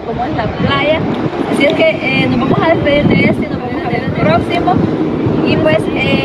cómo es la playa. Así es que nos vamos a despedir de este y nos vamos a ver el próximo. Y pues